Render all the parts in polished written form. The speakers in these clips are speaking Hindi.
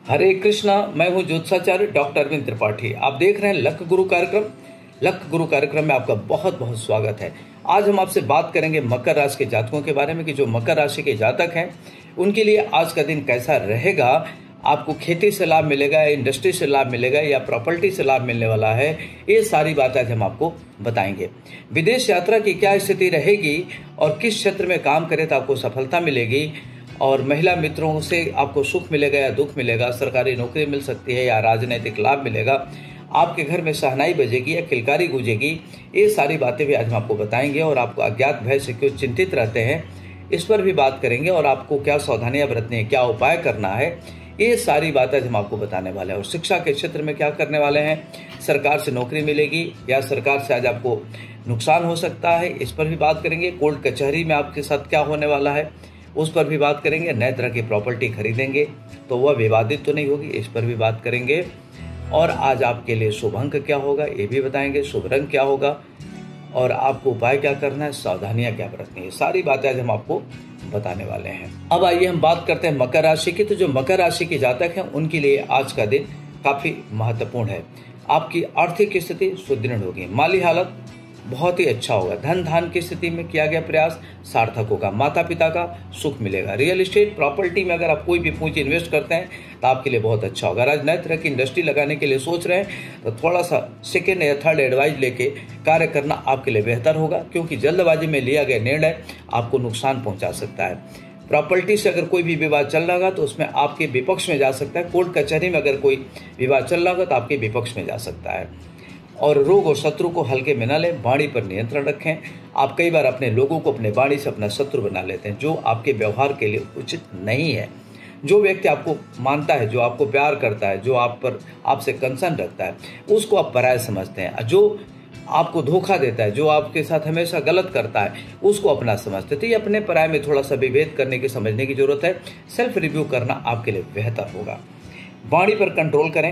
हरे कृष्णा। मैं हूं ज्योतिषाचार्य डॉक्टर अरविंद त्रिपाठी। आप देख रहे हैं लक गुरु कार्यक्रम। लक गुरु कार्यक्रम में आपका बहुत बहुत स्वागत है। आज हम आपसे बात करेंगे मकर राशि के जातकों के बारे में कि जो मकर राशि के जातक हैं उनके लिए आज का दिन कैसा रहेगा। आपको खेती से लाभ मिलेगा, इंडस्ट्री से लाभ मिलेगा या प्रॉपर्टी से लाभ मिलने वाला है, ये सारी बातें आज हम आपको बताएंगे। विदेश यात्रा की क्या स्थिति रहेगी और किस क्षेत्र में काम करें तो आपको सफलता मिलेगी, और महिला मित्रों से आपको सुख मिलेगा या दुख मिलेगा, सरकारी नौकरी मिल सकती है या राजनीतिक लाभ मिलेगा, आपके घर में शहनाई बजेगी या किलकारी गूंजेगी, ये सारी बातें भी आज हम आपको बताएंगे। और आपको अज्ञात भय से क्यों चिंतित रहते हैं इस पर भी बात करेंगे, और आपको क्या सावधानियां बरतनी है, क्या उपाय करना है, ये सारी बातें हम आपको बताने वाले हैं। और शिक्षा के क्षेत्र में क्या करने वाले हैं, सरकार से नौकरी मिलेगी या सरकार से आज आपको नुकसान हो सकता है, इस पर भी बात करेंगे। कोर्ट कचहरी में आपके साथ क्या होने वाला है उस पर भी बात करेंगे। नए तरह की प्रॉपर्टी खरीदेंगे तो वह विवादित तो नहीं होगी, इस पर भी बात करेंगे। और आज आपके लिए शुभ अंक क्या होगा ये भी बताएंगे, शुभ रंग क्या होगा और आपको उपाय क्या करना है, सावधानियां क्या बरतनी है, सारी बातें आज हम आपको बताने वाले हैं। अब आइए हम बात करते हैं मकर राशि की। तो जो मकर राशि के जातक हैं उनके लिए आज का दिन काफी महत्वपूर्ण है। आपकी आर्थिक स्थिति सुदृढ़ होगी, माली हालत बहुत ही अच्छा होगा, धन धान की स्थिति में किया गया प्रयास सार्थक होगा, माता पिता का सुख मिलेगा। रियल एस्टेट प्रॉपर्टी में अगर आप कोई भी पूंजी इन्वेस्ट करते हैं तो आपके लिए बहुत अच्छा होगा। आज नए तरह की इंडस्ट्री लगाने के लिए सोच रहे हैं तो थोड़ा सा सेकेंड या थर्ड एडवाइस लेके कार्य करना आपके लिए बेहतर होगा, क्योंकि जल्दबाजी में लिया गया निर्णय आपको नुकसान पहुंचा सकता है। प्रॉपर्टी से अगर कोई भी विवाद चल रहा तो उसमें आपके विपक्ष में जा सकता है। कोर्ट कचहरी में अगर कोई विवाद चल रहा होगा तो आपके विपक्ष में जा सकता है। और रोग और शत्रु को हल्के में न लें, वाणी पर नियंत्रण रखें। आप कई बार अपने लोगों को अपने वाणी से अपना शत्रु बना लेते हैं, जो आपके व्यवहार के लिए उचित नहीं है। जो व्यक्ति आपको मानता है, जो आपको प्यार करता है, जो आपसे कंसर्न रखता है, उसको आप पराया समझते हैं। जो आपको धोखा देता है, जो आपके साथ हमेशा गलत करता है, उसको अपना समझते हैं। तो ये अपने पराये में थोड़ा सा विभेद करने की, समझने की जरूरत है। सेल्फ रिव्यू करना आपके लिए बेहतर होगा। वाणी पर कंट्रोल करें,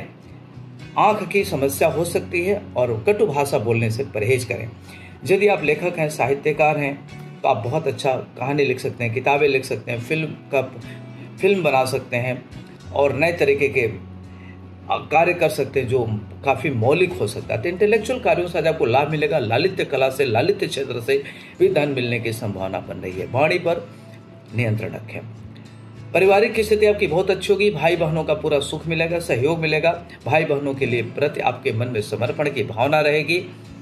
आंख की समस्या हो सकती है और कटु भाषा बोलने से परहेज करें। यदि आप लेखक हैं, साहित्यकार हैं तो आप बहुत अच्छा कहानी लिख सकते हैं, किताबें लिख सकते हैं, फिल्म बना सकते हैं और नए तरीके के कार्य कर सकते हैं जो काफ़ी मौलिक हो सकता है। तो इंटेलेक्चुअल कार्यों से आज आपको लाभ मिलेगा। लालित्य कला से, लालित्य क्षेत्र से भी धन मिलने की संभावना बन रही है। वाणी पर नियंत्रण रखें। पारिवारिक स्थिति आपकी बहुत अच्छी होगी। भाई बहनों का पूरा सुख मिलेगा, सहयोग मिलेगा। भाई बहनों के लिए प्रति आपके मन में समर्पण की भावना रहेगी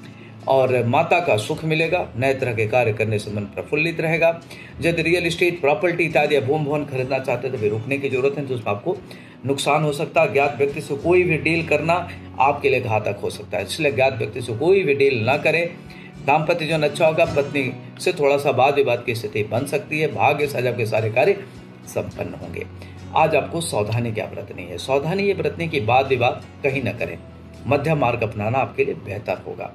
और माता का सुख मिलेगा। नए तरह के कार्य करने से मन प्रफुल्लित रहेगा। यदि रियल एस्टेट प्रॉपर्टी इत्यादि या भूमि भवन खरीदना चाहते हैं तो भी रुकने की जरूरत है, तो उसमें आपको नुकसान हो सकता है। ज्ञात व्यक्ति से कोई भी डील करना आपके लिए घातक हो सकता है, इसलिए ज्ञात व्यक्ति से कोई भी डील ना करें। दाम्पत्य जीवन अच्छा होगा, पत्नी से थोड़ा सा वाद विवाद की स्थिति बन सकती है। भाग्य से आज आपके सारे कार्य संपन्न होंगे। आज आपको सावधानी क्या बरतनी है, सावधानी ये बरतने की वाद विवाद कहीं न करें, मध्यम मार्ग अपनाना आपके लिए बेहतर होगा।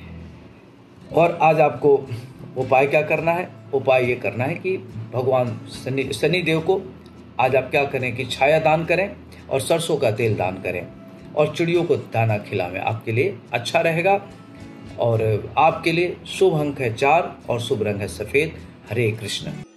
और आज आपको उपाय क्या करना है, उपाय ये करना है कि भगवान शनि देव को आज आप क्या करें कि छाया दान करें और सरसों का तेल दान करें और चिड़ियों को दाना खिलावें, आपके लिए अच्छा रहेगा। और आपके लिए शुभ अंक है 4 और शुभ रंग है सफेद। हरे कृष्ण।